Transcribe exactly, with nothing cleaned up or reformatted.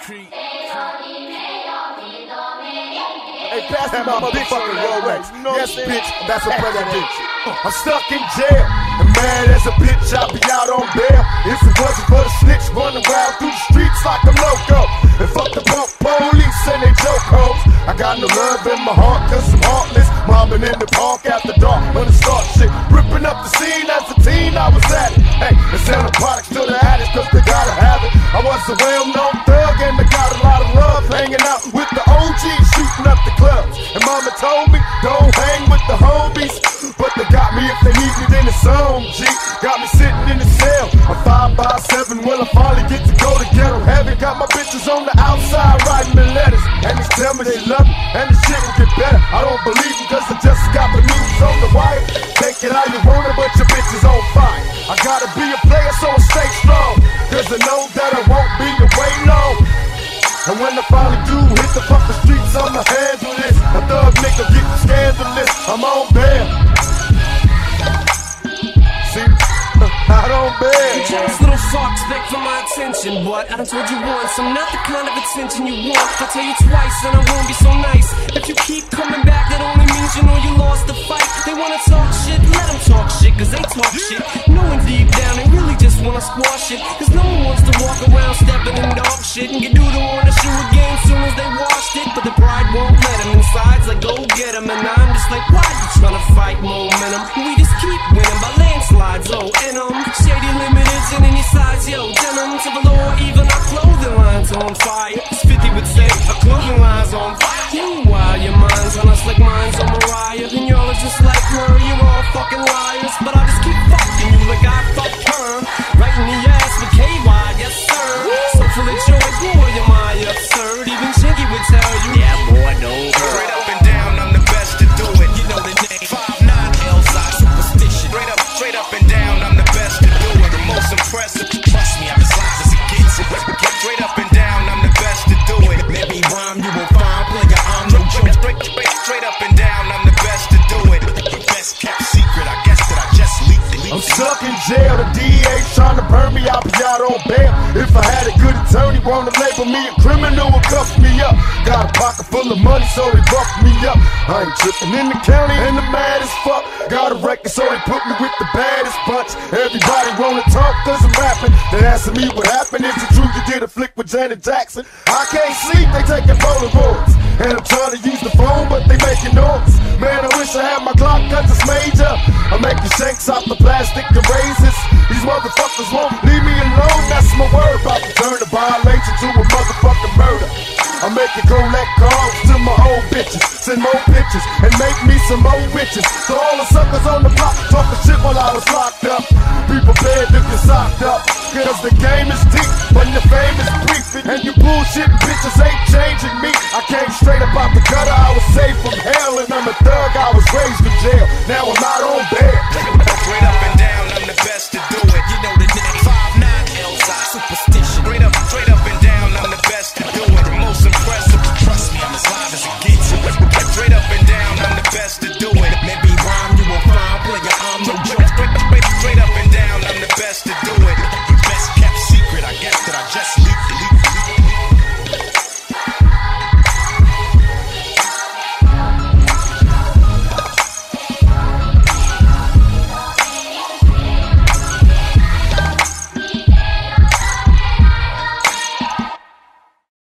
Creek. Hey, pass me my motherfucking Rolex. Yes, bitch, that's a president. I'm stuck in jail, and mad as a bitch, I'll be out on bail. If it wasn't for the snitch running around through the streets like I'm loco, and fuck the punk police and they joke hoes. I got no love in my heart, cause I'm heartless. Mobbing in the park after dark, when it start shit. Ripping up the scene as a teen, I was at it. Hey, and selling products to the addicts, cause they gotta have it. I was a well-known thug, and I got a lot of love hanging out with the O Gs, shooting up the clubs. And mama told me, don't hang with the homies, but they got me if they need me, then it's on, G. Got me sitting in the cell, I'm five by seven, will I finally get to go to ghetto heaven? Got my bitches on the outside writing me letters, and they tell me they love me, and the shit will get better. I don't believe them, cause I just got the news on the wire. Take it how you want it, but your bitch is on fire. I gotta be a player, so I stay strong, cause I know that I won't be away long. And when I finally do hit the fucking streets, I'ma handle this. A thug nigga getting scandalous, I'm on bail. See, I don't bail. You jealous little fucks beg for my attention, but I done told you once, I'm not the kind of attention you want. I'll tell you twice, and I won't be so nice. If you keep coming back, that only means you know you lost the fight. They wanna talk shit, let them talk shit, cause they talk shit. Knowing deep down, they really just wanna squash it, cause no one wants to walk around stepping in dog shit and get doodle on the shoe again soon as they washed it. But the pride won't let them inside, it's like go get them. And I'm just like, why you tryna fight momentum? We just keep winning by landslides, oh, and um Shady Limiteds and any size, yo, denim to the lower, even our clothing lines on fire. As fifty would say, our clothing lines on fire. Meanwhile, your mind's on us like mine's on Mariah, and y'all are just like her, you're all fucking liars. But I just keep fucking you like I fucked her, right in the ass with K Y, yes sir. So full of joy, boy, am I absurd. Even Chinky would tell you, yeah boy, no. Straight up and down, I'm the best to do it. You know the name. five nine L-side superstition. Straight up, straight up and down, I'm the best to do it. The most impressive. Trust me, I'm as live as it gets. Straight up and down, I'm the best to do it. Let me rhyme, you will find player, I'm no joke. Straight, straight, straight up and down, I'm the best to do it. Best kept secret, I guess that I just leaked it. I'm stuck in jail, the D A's trying to burn me, I'll be out on bail. If I had a good attorney, wanna label me a criminal and cuff me up. Got a pocket full of money, so they buff me up. I ain't tripping in the county, and the mad as fuck. Got a record, so they put me with the baddest bunch. Everybody wanna talk, cause I'm rapping. They asking me what happened, is it true you did a flick with Janet Jackson? I can't sleep, they taking Polaroids. And I'm trying to use the phone, but they making noise. Man, I wish I had my Glock, cause it's major. I'm making shanks off the plastic and razors. These motherfuckers won't leave me alone, that's my word. About to turn a violation to a motherfucking murder. I make it collect calls to my old bitches, send more pictures, and make me some more witches. So all the suckers on the block talking shit while I was locked up, be prepared to get socked up, cause the game is deep, but the fame is brief. And you bullshit bitches ain't changing me. I came straight up out the gutter, I was saved from hell, and I'm a thug, I was raised in jail. Now I'm out on bail. Straight up and down.